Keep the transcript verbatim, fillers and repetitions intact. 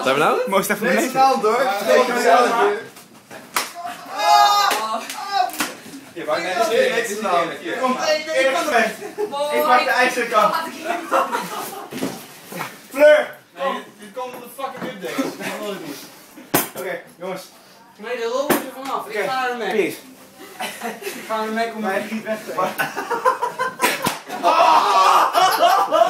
Zijn we nou? Moest even Nee, beneden. snel door. Steek hem zelf. Je wou net eerlijk, dit is eerlijk. Hier. Kom, ik kan weg. Ik pak de ijzerkant. Fleur! Nee, dit komt op de fucking update. Dat wil ik niet. Oké, jongens. Nee, de lol is er vanaf. Ik ga er mee. Peace. Ik ga er mee komen. Maar hij giet weg.